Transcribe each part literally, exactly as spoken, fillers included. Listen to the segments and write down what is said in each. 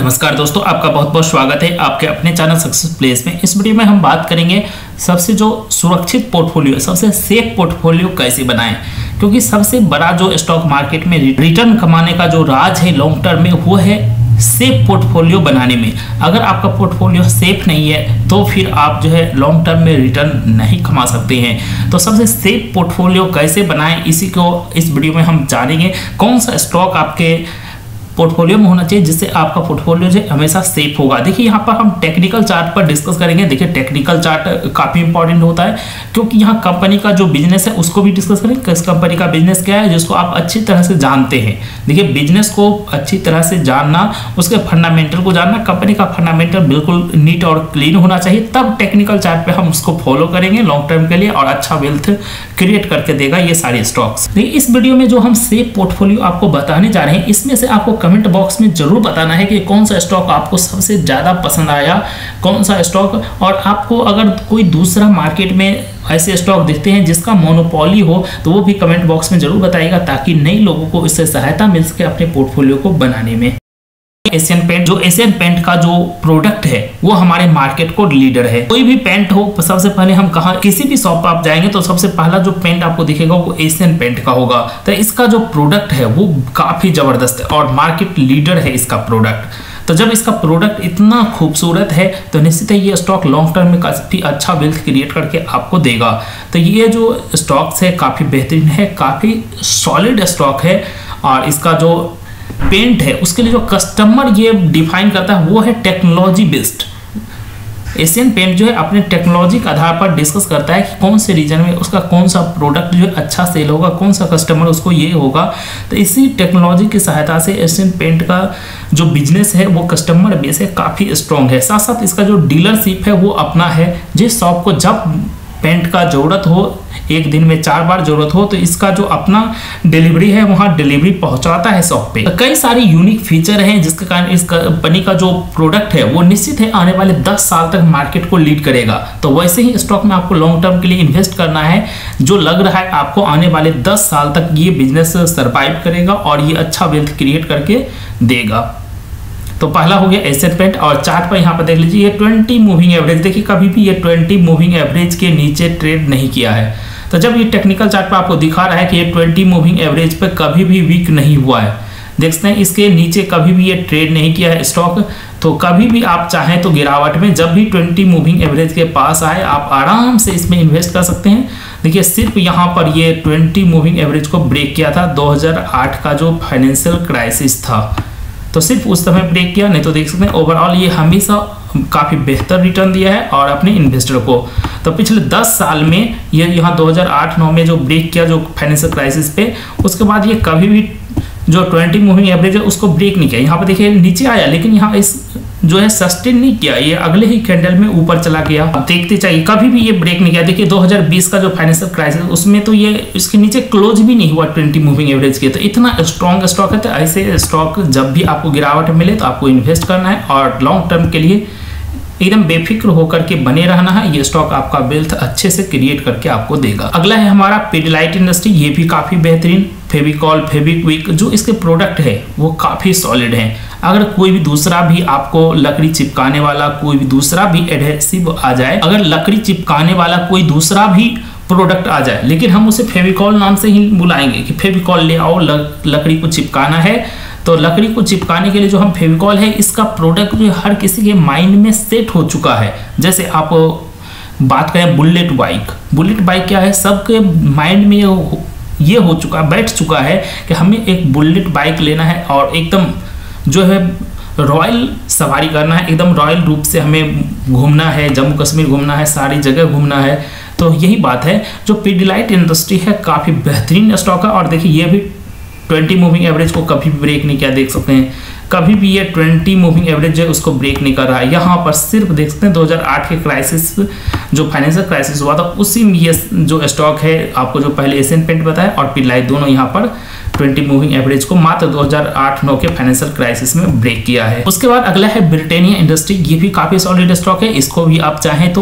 नमस्कार दोस्तों, आपका बहुत बहुत स्वागत है आपके अपने चैनल सक्सेस प्लेस में। इस वीडियो में हम बात करेंगे सबसे जो सुरक्षित पोर्टफोलियो, सबसे सेफ पोर्टफोलियो कैसे बनाएं, क्योंकि सबसे बड़ा जो स्टॉक मार्केट में रिटर्न कमाने का जो राज है लॉन्ग टर्म में, वो है सेफ पोर्टफोलियो बनाने में। अगर आपका पोर्टफोलियो सेफ नहीं है तो फिर आप जो है लॉन्ग टर्म में रिटर्न नहीं कमा सकते हैं। तो सबसे सेफ पोर्टफोलियो कैसे बनाएं, इसी को इस वीडियो में हम जानेंगे। कौन सा स्टॉक आपके पोर्टफोलियो में होना चाहिए जिससे आपका पोर्टफोलियो जो हमेशा सेफ होगा। देखिए यहाँ पर हम टेक्निकल चार्ट पर डिस्कस करेंगे। देखिए टेक्निकल चार्ट काफ़ी इंपॉर्टेंट होता है, क्योंकि यहाँ कंपनी का जो बिजनेस है उसको भी डिस्कस करेंगे। किस कंपनी का बिजनेस क्या है जिसको आप अच्छी तरह से जानते हैं। देखिए बिजनेस को अच्छी तरह से जानना, उसके फंडामेंटल को जानना, कंपनी का फंडामेंटल बिल्कुल नीट और क्लीन होना चाहिए, तब टेक्निकल चार्ट पर हम उसको फॉलो करेंगे लॉन्ग टर्म के लिए, और अच्छा वेल्थ क्रिएट करके देगा ये सारे स्टॉक्स। देखिए इस वीडियो में जो हम सेफ पोर्टफोलियो आपको बताने जा रहे हैं, इसमें से आपको कमेंट बॉक्स में जरूर बताना है कि कौन सा स्टॉक आपको सबसे ज्यादा पसंद आया, कौन सा स्टॉक। और आपको अगर कोई दूसरा मार्केट में ऐसे स्टॉक दिखते हैं जिसका मोनोपोली हो तो वो भी कमेंट बॉक्स में जरूर बताइएगा, ताकि नए लोगों को इससे सहायता मिल सके अपने पोर्टफोलियो को बनाने में। एशियन पेंट, जो एशियन पेंट का जो प्रोडक्ट है वो हमारे मार्केट को लीडर है। कोई भी पेंट हो, सबसे पहले हम कहा किसी भी शॉप पर आप जाएंगे तो सबसे पहला जो पेंट आपको दिखेगा वो एशियन पेंट का होगा। तो इसका जो प्रोडक्ट है वो काफी जबरदस्त है और मार्केट लीडर है इसका प्रोडक्ट। तो जब इसका प्रोडक्ट इतना खूबसूरत है तो निश्चित है ये स्टॉक लॉन्ग टर्म में काफी अच्छा वेल्थ क्रिएट करके आपको देगा। तो ये जो स्टॉक्स है काफी बेहतरीन है, काफी सॉलिड स्टॉक है, और इसका जो पेंट है उसके लिए जो कस्टमर ये डिफाइन करता है वो है टेक्नोलॉजी बेस्ड। एशियन पेंट जो है अपने टेक्नोलॉजी के आधार पर डिस्कस करता है कि कौन से रीजन में उसका कौन सा प्रोडक्ट जो है अच्छा सेल होगा, कौन सा कस्टमर उसको ये होगा। तो इसी टेक्नोलॉजी की सहायता से एशियन पेंट का जो बिजनेस है वो कस्टमर बेस है काफ़ी स्ट्रॉन्ग है। साथ साथ इसका जो डीलरशिप है वो अपना है। जिस शॉप को जब पेंट का ज़रूरत हो, एक दिन में चार बार जरूरत हो, तो इसका जो अपना डिलीवरी है वहां डिलीवरी पहुंचाता है शॉप पे। तो कई सारे यूनिक फीचर हैं जिसके कारण इस कंपनी का जो प्रोडक्ट है वो निश्चित है आने वाले दस साल तक मार्केट को लीड करेगा। तो वैसे ही स्टॉक में आपको लॉन्ग टर्म के लिए इन्वेस्ट करना है, जो लग रहा है आपको आने वाले दस साल तक ये बिजनेस सर्वाइव करेगा और ये अच्छा वेल्थ क्रिएट करके देगा। तो पहला हो गया एशियन पेंट, और चार्ट पर यहाँ पर देख लीजिए ये ट्वेंटी मूविंग एवरेज। देखिए कभी भी ये ट्वेंटी मूविंग एवरेज के नीचे ट्रेड नहीं किया है। तो जब ये टेक्निकल चार्ट पर आपको दिखा रहा है कि ये ट्वेंटी मूविंग एवरेज पे कभी भी वीक नहीं हुआ है, देख सकते हैं इसके नीचे कभी भी ये ट्रेड नहीं किया है स्टॉक। तो कभी भी आप चाहें तो गिरावट में जब भी ट्वेंटी मूविंग एवरेज के पास आए आप आराम से इसमें इन्वेस्ट कर सकते हैं। देखिए सिर्फ यहाँ पर ये ट्वेंटी मूविंग एवरेज को ब्रेक किया था दो हज़ार आठ का जो फाइनेंशियल क्राइसिस था, तो सिर्फ उस समय ब्रेक किया, नहीं तो देख सकते हैं ओवरऑल ये हमेशा काफ़ी बेहतर रिटर्न दिया है और अपने इन्वेस्टर को। तो पिछले दस साल में ये यहाँ दो हज़ार आठ नौ में जो ब्रेक किया जो फाइनेंशियल क्राइसिस पे, उसके बाद ये कभी भी जो ट्वेंटी मूविंग एवरेज है उसको ब्रेक नहीं किया। यहाँ पर देखिए नीचे आया, लेकिन यहाँ इस जो है सस्टेन नहीं किया, ये अगले ही कैंडल में ऊपर चला गया। अब देखते चाहिए, कभी भी ये ब्रेक नहीं किया। देखिए दो हज़ार बीस का जो फाइनेंशियल क्राइसिस उसमें तो ये इसके नीचे क्लोज भी नहीं हुआ ट्वेंटी मूविंग एवरेज के। तो इतना स्ट्रॉन्ग स्टॉक है। तो ऐसे स्टॉक जब भी आपको गिरावट मिले तो आपको इन्वेस्ट करना है और लॉन्ग टर्म के लिए एकदम बेफिक्र होकर के बने रहना है। ये स्टॉक आपका वेल्थ अच्छे से क्रिएट करके आपको देगा। अगला है हमारा पिडिलाइट इंडस्ट्री। ये भी काफी बेहतरीन, फेविकॉल, फेविक्विक जो इसके प्रोडक्ट है वो काफी सॉलिड है। अगर कोई भी दूसरा भी आपको लकड़ी चिपकाने वाला कोई भी दूसरा भी एडहेसिव आ जाए, अगर लकड़ी चिपकाने वाला कोई दूसरा भी प्रोडक्ट आ जाए, लेकिन हम उसे फेविकॉल नाम से ही बुलाएंगे कि फेविकॉल ले आओ, लकड़ी को चिपकाना है। तो लकड़ी को चिपकाने के लिए जो हम फेविकॉल है, इसका प्रोडक्ट जो हर किसी के माइंड में सेट हो चुका है। जैसे आप बात करें बुलेट बाइक, बुलेट बाइक क्या है, सबके माइंड में ये हो चुका है, बैठ चुका है कि हमें एक बुलेट बाइक लेना है और एकदम जो है रॉयल सवारी करना है, एकदम रॉयल रूप से हमें घूमना है, जम्मू कश्मीर घूमना है, सारी जगह घूमना है। तो यही बात है, जो पिडिलाइट इंडस्ट्री है काफ़ी बेहतरीन स्टॉक है। और देखिए ये भी ट्वेंटी मूविंग एवरेज को कभी भी ब्रेक नहीं किया, देख सकते हैं कभी भी ये ट्वेंटी मूविंग एवरेज है उसको ब्रेक नहीं कर रहा है। यहाँ पर सिर्फ देख सकते हैं दो हज़ार आठ के क्राइसिस जो फाइनेंशियल क्राइसिस हुआ था उसी में ये जो स्टॉक है, आपको जो पहले एशियन पेंट बताया और पिडिलाइट दोनों यहाँ पर ट्वेंटी मूविंग एवरेज को मात्र दो हज़ार आठ नौ के फाइनेंशियल क्राइसिस में ब्रेक किया है। उसके बाद अगला है ब्रिटानिया इंडस्ट्री। ये भी काफी सॉलिड स्टॉक है, इसको भी आप चाहें तो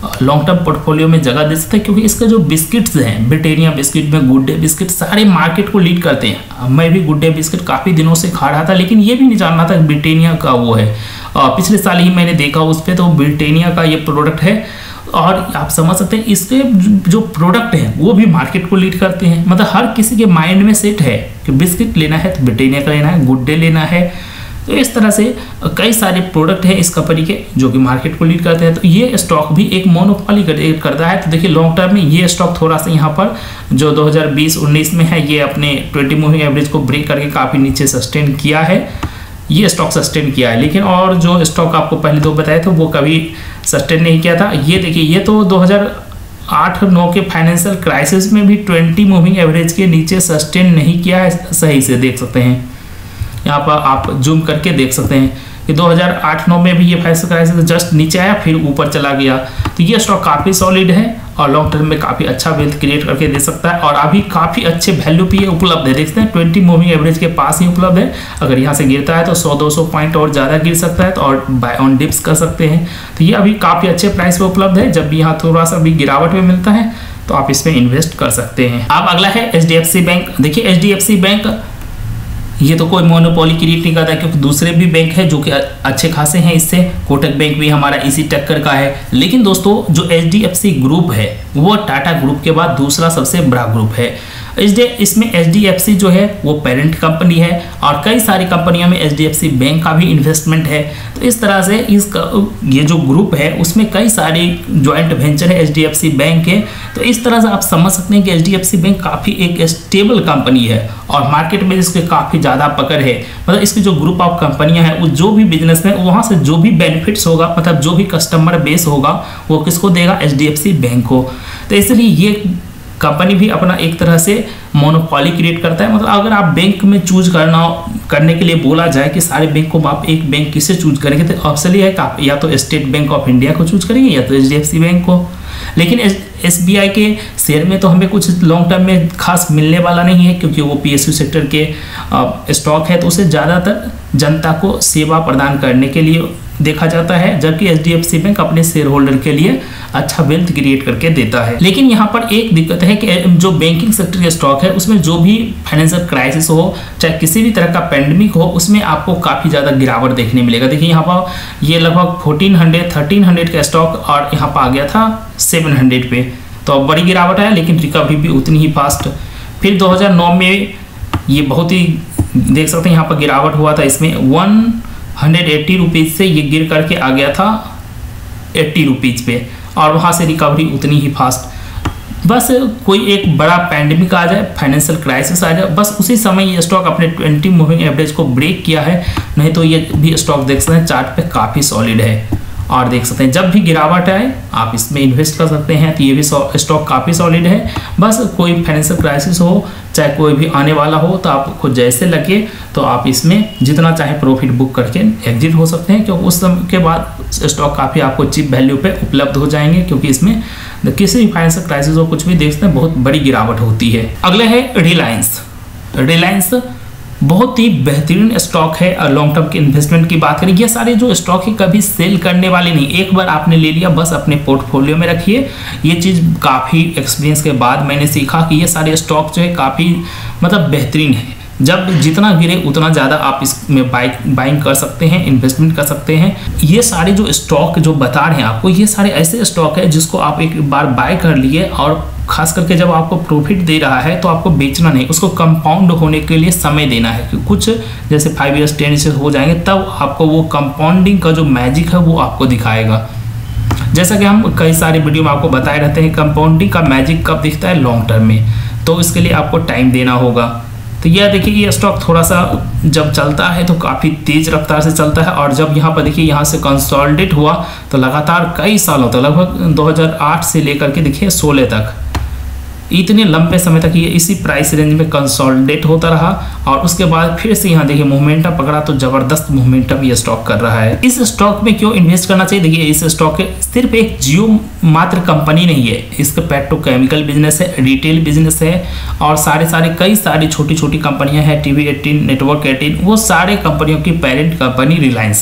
लॉन्ग टर्म पोर्टफोलियो में जगह दे सकते हैं, क्योंकि इसके जो बिस्किट्स हैं, ब्रिटानिया बिस्किट में गुड डे बिस्किट सारे मार्केट को लीड करते हैं। मैं भी गुड डे बिस्किट काफ़ी दिनों से खा रहा था, लेकिन ये भी नहीं जान रहा था ब्रिटानिया का वो है। पिछले साल ही मैंने देखा उस पर, तो ब्रिटानिया का ये प्रोडक्ट है और आप समझ सकते हैं इसके जो प्रोडक्ट हैं वो भी मार्केट को लीड करते हैं। मतलब हर किसी के माइंड में सेट है कि बिस्किट लेना है तो ब्रिटानिया का लेना है, गुड डे लेना है। तो इस तरह से कई सारे प्रोडक्ट हैं इस कंपनी के जो कि मार्केट को लीड करते हैं। तो ये स्टॉक भी एक मोनोपोली करता है। तो देखिए लॉन्ग टर्म में ये स्टॉक थोड़ा सा यहाँ पर जो दो हज़ार बीस उन्नीस में है, ये अपने ट्वेंटी मूविंग एवरेज को ब्रेक करके काफ़ी नीचे सस्टेन किया है, ये स्टॉक सस्टेन किया है। लेकिन और जो स्टॉक आपको पहले दो बताए थे वो कभी सस्टेन नहीं किया था। ये देखिए ये तो दो हज़ार आठ नौ के फाइनेंशियल क्राइसिस में भी ट्वेंटी मूविंग एवरेज के नीचे सस्टेन नहीं किया है, सही से देख सकते हैं। यहाँ पर आप जूम करके देख सकते हैं कि दो हज़ार आठ नौ में भी ये फाइनेंशियल क्राइसिस जस्ट नीचे आया फिर ऊपर चला गया। तो ये स्टॉक काफ़ी सॉलिड है और लॉन्ग टर्म में काफ़ी अच्छा वेल्थ क्रिएट करके दे सकता है, और अभी काफ़ी अच्छे वैल्यू पे ये उपलब्ध है। देखते हैं ट्वेंटी मूविंग एवरेज के पास ही उपलब्ध है। अगर यहाँ से गिरता है तो सौ दो सौ पॉइंट और ज़्यादा गिर सकता है, तो और बाय ऑन डिप्स कर सकते हैं। तो ये अभी काफ़ी अच्छे प्राइस पे उपलब्ध है। जब भी यहाँ थोड़ा सा भी गिरावट में मिलता है तो आप इसमें इन्वेस्ट कर सकते हैं। अब अगला है H D F C bank. देखिए H D F C bank ये तो कोई मोनोपोली क्रिएट नहीं करता, क्योंकि दूसरे भी बैंक है जो कि अच्छे खासे हैं इससे। कोटक बैंक भी हमारा इसी टक्कर का है। लेकिन दोस्तों जो H D F C group है वो टाटा ग्रुप के बाद दूसरा सबसे बड़ा ग्रुप है। इसमें एच डी एफ सी जो है वो पेरेंट कंपनी है और कई सारी कंपनियों में H D F C bank का भी इन्वेस्टमेंट है। तो इस तरह से इस ये जो ग्रुप है उसमें कई सारी जॉइंट वेंचर है H D F C bank के। तो इस तरह से आप समझ सकते हैं कि H D F C bank काफ़ी एक स्टेबल कंपनी है और मार्केट में इसके काफ़ी ज़्यादा पकड़ है। मतलब इसकी जो ग्रुप ऑफ कंपनियां हैं वो जो भी बिजनेस में वहाँ से जो भी बेनिफिट्स होगा, मतलब जो भी कस्टमर बेस होगा वो किसको देगा, H D F C bank को। तो इसलिए ये कंपनी भी अपना एक तरह से मोनोपोली क्रिएट करता है। मतलब अगर आप बैंक में चूज करना करने के लिए बोला जाए कि सारे बैंक को आप एक बैंक किसे चूज करेंगे, तो ऑप्शन ये है कि आप या तो स्टेट बैंक ऑफ इंडिया को चूज करेंगे या तो H D F C bank को। लेकिन एस बी आई के शेयर में तो हमें कुछ लॉन्ग टर्म में खास मिलने वाला नहीं है, क्योंकि वो पी एस यू सेक्टर के स्टॉक है, तो उसे ज़्यादातर जनता को सेवा प्रदान करने के लिए देखा जाता है, जबकि H D F C bank अपने शेयर होल्डर के लिए अच्छा वेल्थ क्रिएट करके देता है। लेकिन यहाँ पर एक दिक्कत है कि जो बैंकिंग सेक्टर के स्टॉक है उसमें जो भी फाइनेंशियल क्राइसिस हो, चाहे किसी भी तरह का पैंडेमिक हो, उसमें आपको काफ़ी ज़्यादा गिरावट देखने मिलेगा। देखिए यहाँ पर ये लगभग फोर्टीन हंड्रेड थर्टीन हंड्रेड का स्टॉक और यहाँ पर आ गया था सेवन हंड्रेड पे, तो बड़ी गिरावट है, लेकिन रिकवरी भी उतनी ही फास्ट। फिर दो हज़ार नौ में ये बहुत ही देख सकते हैं यहाँ पर गिरावट हुआ था, इसमें वन हंड्रेड एट्टी रुपीज़ से ये गिर करके आ गया था एट्टी रुपीज़ पे, और वहाँ से रिकवरी उतनी ही फास्ट। बस कोई एक बड़ा पैंडेमिक आ जाए, फाइनेंशियल क्राइसिस आ जाए, बस उसी समय ये स्टॉक अपने ट्वेंटी मूविंग एवरेज को ब्रेक किया है। नहीं तो ये भी स्टॉक देख सकते हैं चार्ट पे काफ़ी सॉलिड है, और देख सकते हैं जब भी गिरावट आए आप इसमें इन्वेस्ट कर सकते हैं। तो ये भी स्टॉक काफ़ी सॉलिड है। बस कोई फाइनेंशियल क्राइसिस हो चाहे कोई भी आने वाला हो, तो आपको जैसे लगे तो आप इसमें जितना चाहे प्रॉफिट बुक करके एग्जिट हो सकते हैं, क्योंकि उस समय के बाद स्टॉक काफ़ी आपको चीप वैल्यू पे उपलब्ध हो जाएंगे, क्योंकि इसमें किसी भी फाइनेंशियल क्राइसिस हो कुछ भी देखते हैं बहुत बड़ी गिरावट होती है। अगले है रिलायंस। रिलायंस बहुत ही बेहतरीन स्टॉक है। और लॉन्ग टर्म के इन्वेस्टमेंट की बात करें, ये सारे जो स्टॉक है कभी सेल करने वाले नहीं, एक बार आपने ले लिया बस अपने पोर्टफोलियो में रखिए। ये चीज़ काफ़ी एक्सपीरियंस के बाद मैंने सीखा कि ये सारे स्टॉक जो है काफ़ी मतलब बेहतरीन है। जब जितना गिरे उतना ज़्यादा आप इसमें बाइक बाइंग कर सकते हैं, इन्वेस्टमेंट कर सकते हैं। ये सारे जो स्टॉक जो बता रहे हैं आपको, ये सारे ऐसे स्टॉक है जिसको आप एक बार बाय कर लिए और खास करके जब आपको प्रॉफिट दे रहा है तो आपको बेचना नहीं, उसको कंपाउंड होने के लिए समय देना है। कि कुछ जैसे फाइव ईयर्स टेन ईयर्स हो जाएंगे तब आपको वो कंपाउंडिंग का जो मैजिक है वो आपको दिखाएगा। जैसा कि हम कई सारे वीडियो में आपको बताए रहते हैं कंपाउंडिंग का मैजिक कब दिखता है, लॉन्ग टर्म में, तो इसके लिए आपको टाइम देना होगा। तो यह देखिए ये स्टॉक थोड़ा सा जब चलता है तो काफ़ी तेज़ रफ्तार से चलता है, और जब यहाँ पर देखिए यहाँ से कंसोलिडेट हुआ तो लगातार कई सालों तक, लगभग दो हज़ार आठ से लेकर के देखिए सोलह तक, इतने लंबे समय तक ये इसी प्राइस रेंज में कंसोलिडेट होता रहा, और उसके बाद फिर से यहाँ देखिए मोमेंटम पकड़ा तो ज़बरदस्त मोमेंटम ये स्टॉक कर रहा है। इस स्टॉक में क्यों इन्वेस्ट करना चाहिए, देखिए इस स्टॉक के सिर्फ एक जियो मात्र कंपनी नहीं है, इसका पेट्रोकेमिकल बिजनेस है, रिटेल बिजनेस है, और सारे सारे कई सारी छोटी छोटी कंपनियाँ हैं, टीवी एटीन, नेटवर्क एटीन, वो सारे कंपनियों की पेरेंट कंपनी रिलायंस है।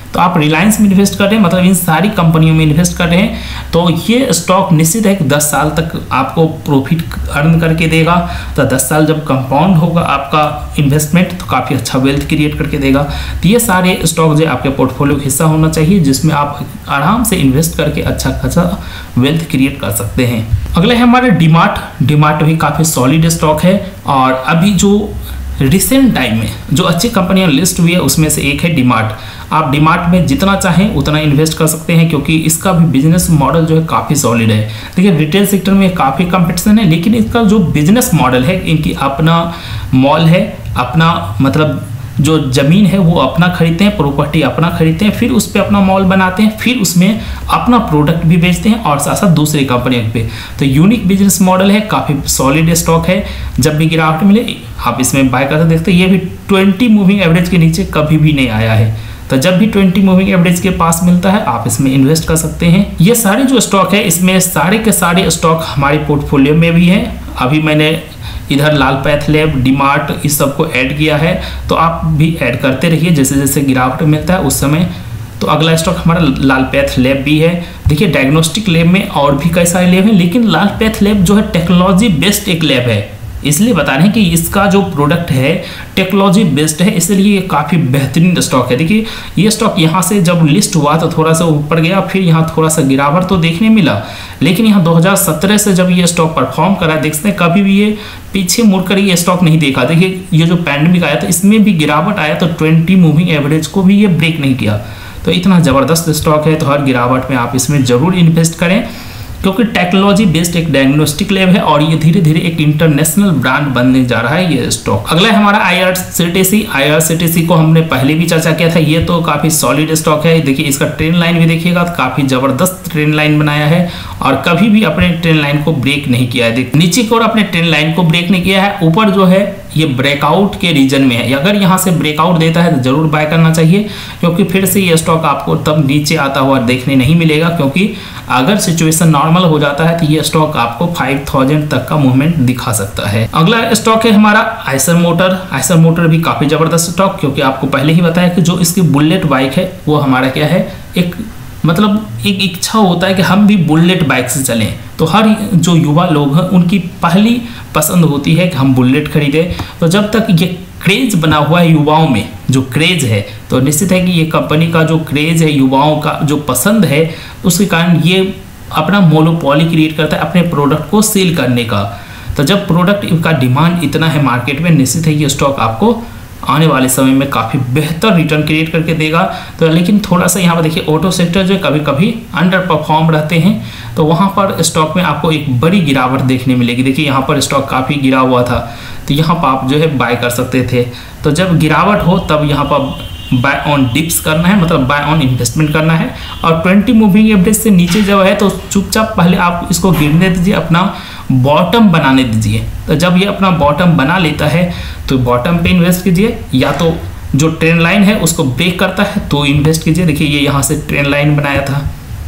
तो आप रिलायंस में इन्वेस्ट कर रहे हैं, मतलब इन सारी कंपनियों में इन्वेस्ट कर रहे हैं, तो ये स्टॉक निश्चित है कि दस साल तक आपको प्रॉफिट अर्न करके देगा। तो दस साल जब कंपाउंड होगा आपका इन्वेस्टमेंट तो काफ़ी अच्छा वेल्थ क्रिएट करके देगा। तो ये सारे स्टॉक जो आपके पोर्टफोलियो का हिस्सा होना चाहिए, जिसमें आप आराम से इन्वेस्ट करके अच्छा खासा वेल्थ क्रिएट कर सकते हैं। अगला है हमारा डीमार्ट। डीमार्ट भी काफ़ी सॉलिड स्टॉक है और अभी जो रिसेंट टाइम में जो अच्छी कंपनियां लिस्ट हुई है उसमें से एक है डीमार्ट। आप डीमार्ट में जितना चाहें उतना इन्वेस्ट कर सकते हैं, क्योंकि इसका भी बिजनेस मॉडल जो है काफ़ी सॉलिड है। देखिए रिटेल सेक्टर में काफ़ी कंपटीशन है, लेकिन इसका जो बिजनेस मॉडल है, इनकी अपना मॉल है, अपना मतलब जो ज़मीन है वो अपना खरीदते हैं, प्रॉपर्टी अपना खरीदते हैं, फिर उस पर अपना मॉल बनाते हैं, फिर उसमें अपना प्रोडक्ट भी बेचते हैं और साथ साथ दूसरी कंपनियों पे। तो यूनिक बिजनेस मॉडल है, काफ़ी सॉलिड स्टॉक है। जब भी गिरावट मिले आप इसमें बाय करके देखते हैं। ये भी ट्वेंटी मूविंग एवरेज के नीचे कभी भी नहीं आया है, तो जब भी ट्वेंटी मूविंग एवरेज के पास मिलता है आप इसमें इन्वेस्ट कर सकते हैं। ये सारे जो स्टॉक है इसमें सारे के सारे स्टॉक हमारे पोर्टफोलियो में भी हैं। अभी मैंने इधर लाल पैथ लैब, डीमार्ट इस सबको ऐड किया है, तो आप भी ऐड करते रहिए जैसे जैसे गिरावट मिलता है उस समय। तो अगला स्टॉक हमारा लाल पैथ लैब भी है। देखिए डायग्नोस्टिक लैब में और भी कई सारे लैब हैं, लेकिन लाल पैथ लैब जो है टेक्नोलॉजी बेस्ड एक लैब है, इसलिए बता रहे हैं कि इसका जो प्रोडक्ट है टेक्नोलॉजी बेस्ड है, इसलिए ये काफ़ी बेहतरीन स्टॉक है। देखिए ये स्टॉक यहाँ से जब लिस्ट हुआ तो थोड़ा सा ऊपर गया, फिर यहाँ थोड़ा सा गिरावट तो देखने मिला, लेकिन यहाँ दो हज़ार सत्रह से जब ये स्टॉक परफॉर्म करा, देखते हैं कभी भी ये पीछे मुड़कर ये स्टॉक नहीं देखा। देखिए ये जो पैंडेमिक आया था इसमें भी गिरावट आया, तो ट्वेंटी मूविंग एवरेज को भी ये ब्रेक नहीं किया। तो इतना ज़बरदस्त स्टॉक है, तो हर गिरावट में आप इसमें ज़रूर इन्वेस्ट करें, क्योंकि टेक्नोलॉजी बेस्ड एक डायग्नोस्टिक लैब है और ये धीरे धीरे एक इंटरनेशनल ब्रांड बनने जा रहा है ये स्टॉक। अगला है हमारा आईआरसीटीसी। आईआरसीटीसी को हमने पहले भी चर्चा किया था, ये तो काफ़ी सॉलिड स्टॉक है। देखिए इसका ट्रेंड लाइन भी देखिएगा तो काफ़ी ज़बरदस्त ट्रेंड लाइन बनाया है और कभी भी अपने ट्रेंड लाइन को ब्रेक नहीं किया है। देखिए नीचे की ओर अपने ट्रेंड लाइन को ब्रेक नहीं किया है, ऊपर जो है ये ब्रेकआउट के रीजन में है। अगर यहाँ से ब्रेकआउट देता है तो जरूर बाय करना चाहिए, क्योंकि फिर से ये स्टॉक आपको तब नीचे आता हुआ देखने नहीं मिलेगा, क्योंकि अगर सिचुएशन नॉर्मल हो जाता है तो ये स्टॉक आपको पाँच हज़ार तक का मूवमेंट दिखा सकता है। अगला स्टॉक है हमारा आइसर मोटर। आइसर मोटर भी काफ़ी ज़बरदस्त स्टॉक, क्योंकि आपको पहले ही बताया कि जो इसकी बुलेट बाइक है वो हमारा क्या है, एक मतलब एक इच्छा होता है कि हम भी बुलेट बाइक से चलें। तो हर जो युवा लोग हैं उनकी पहली पसंद होती है कि हम बुलेट खरीदें। तो जब तक ये क्रेज बना हुआ है युवाओं में, जो क्रेज है, तो निश्चित है कि ये कंपनी का जो क्रेज है, युवाओं का जो पसंद है, उसके कारण ये अपना मोनोपोली क्रिएट करता है अपने प्रोडक्ट को सेल करने का। तो जब प्रोडक्ट का डिमांड इतना है मार्केट में, निश्चित है ये स्टॉक आपको आने वाले समय में काफ़ी बेहतर रिटर्न क्रिएट करके देगा। तो लेकिन थोड़ा सा यहाँ पर देखिए ऑटो सेक्टर जो कभी कभी अंडर परफॉर्म रहते हैं, तो वहाँ पर स्टॉक में आपको एक बड़ी गिरावट देखने मिलेगी। देखिए यहाँ पर स्टॉक काफ़ी गिरा हुआ था, तो यहाँ पर आप जो है बाय कर सकते थे। तो जब गिरावट हो तब यहाँ पर बाय ऑन डिप्स करना है, मतलब बाय ऑन इन्वेस्टमेंट करना है। और ट्वेंटी मूविंग एवरेज से नीचे जब है तो चुपचाप पहले आप इसको गिरने दीजिए, अपना बॉटम बनाने दीजिए। तो जब ये अपना बॉटम बना लेता है तो बॉटम पे इन्वेस्ट कीजिए, या तो जो ट्रेंड लाइन है उसको ब्रेक करता है तो इन्वेस्ट कीजिए। देखिए ये यहाँ से ट्रेंड लाइन बनाया था,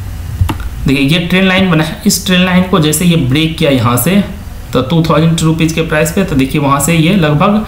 देखिए ये ट्रेंड लाइन बना है, इस ट्रेंड लाइन को जैसे ये ब्रेक किया यहाँ से तो टू थाउजेंड रुपीज़ के प्राइस पे, तो देखिए वहाँ से ये लगभग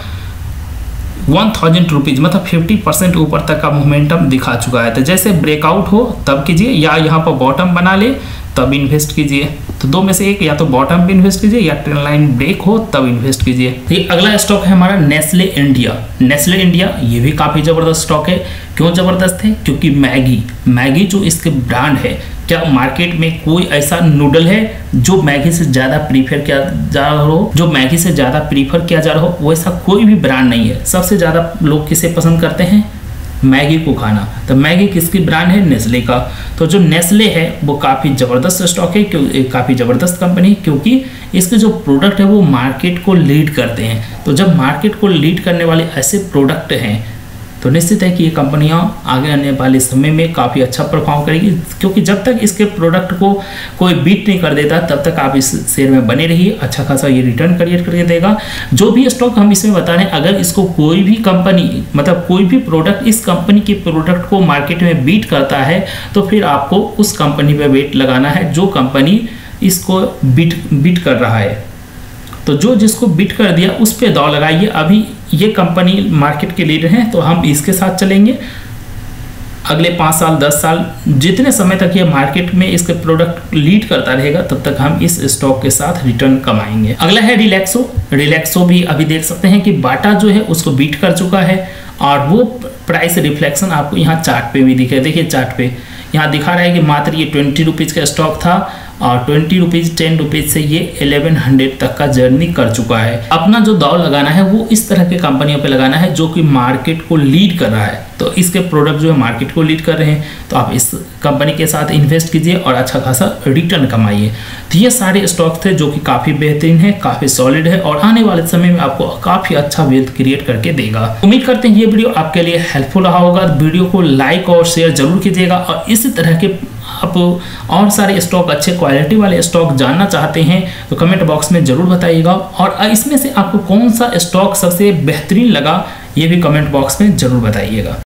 वन थाउजेंड रुपीज़ मतलब फिफ्टी परसेंट ऊपर तक का मोमेंटम दिखा चुका है। तो जैसे ब्रेकआउट हो तब कीजिए, या यहाँ पर बॉटम बना ले तब इन्वेस्ट कीजिए। तो दो में से एक, या तो बॉटम पे इन्वेस्ट कीजिए या ट्रेंड लाइन ब्रेक हो तब इन्वेस्ट कीजिए। ये अगला स्टॉक है हमारा नेस्ले इंडिया। नेस्ले इंडिया ये भी काफ़ी ज़बरदस्त स्टॉक है। क्यों ज़बरदस्त है? क्योंकि मैगी मैगी जो इसके ब्रांड है, क्या मार्केट में कोई ऐसा नूडल है जो मैगी से ज़्यादा प्रीफर किया जा रहा हो जो मैगी से ज़्यादा प्रीफर किया जा रहा हो वैसा कोई भी ब्रांड नहीं है। सबसे ज़्यादा लोग किसे पसंद करते हैं? मैगी को खाना। तो मैगी किसकी ब्रांड है? नेस्ले का। तो जो नेस्ले है वो काफ़ी ज़बरदस्त स्टॉक है, क्यों काफ़ी ज़बरदस्त कंपनी, क्योंकि इसके जो प्रोडक्ट है वो मार्केट को लीड करते हैं। तो जब मार्केट को लीड करने वाले ऐसे प्रोडक्ट हैं तो निश्चित है कि ये कंपनियां आगे आने वाले समय में काफ़ी अच्छा परफॉर्म करेगी, क्योंकि जब तक इसके प्रोडक्ट को कोई बीट नहीं कर देता तब तक आप इस शेयर में बने रहिए, अच्छा खासा ये रिटर्न क्रिएट करके देगा। जो भी स्टॉक हम इसमें बता रहे हैं, अगर इसको कोई भी कंपनी मतलब कोई भी प्रोडक्ट इस कंपनी के प्रोडक्ट को मार्केट में बीट करता है तो फिर आपको उस कंपनी पर वेट लगाना है जो कंपनी इसको बीट बीट कर रहा है। तो जो जिसको बीट कर दिया उस पर दौड़ लगाइए। अभी ये कंपनी मार्केट के लीडर हैं तो हम इसके साथ चलेंगे। अगले पाँच साल दस साल जितने समय तक ये मार्केट में इसके प्रोडक्ट लीड करता रहेगा तब तक हम इस स्टॉक के साथ रिटर्न कमाएंगे। अगला है रिलैक्सो। रिलैक्सो भी अभी देख सकते हैं कि बाटा जो है उसको बीट कर चुका है और वो प्राइस रिफ्लेक्शन आपको यहाँ चार्ट पे भी दिखे। देखिए चार्ट पे यहाँ दिखा रहा है कि मात्र ये ट्वेंटी रुपीज़ का स्टॉक था और ट्वेंटी रुपीज़ टेन रुपीज़ से ये इलेवन हंड्रेड तक का जर्नी कर चुका है। अपना जो दाव लगाना है वो इस तरह के कंपनियों पे लगाना है जो कि मार्केट को लीड कर रहा है। तो इसके प्रोडक्ट जो है मार्केट को लीड कर रहे हैं, तो आप इस कंपनी के साथ इन्वेस्ट कीजिए और अच्छा खासा रिटर्न कमाइए। तो ये सारे स्टॉक थे जो कि काफ़ी बेहतरीन है, काफ़ी सॉलिड है और आने वाले समय में आपको काफ़ी अच्छा वेल्थ क्रिएट करके देगा। उम्मीद करते हैं ये वीडियो आपके लिए हेल्पफुल रहा होगा। वीडियो को लाइक और शेयर जरूर कीजिएगा और इसी तरह के आप और सारे स्टॉक, अच्छे क्वालिटी वाले स्टॉक जानना चाहते हैं तो कमेंट बॉक्स में ज़रूर बताइएगा और इसमें से आपको कौन सा स्टॉक सबसे बेहतरीन लगा ये भी कमेंट बॉक्स में ज़रूर बताइएगा।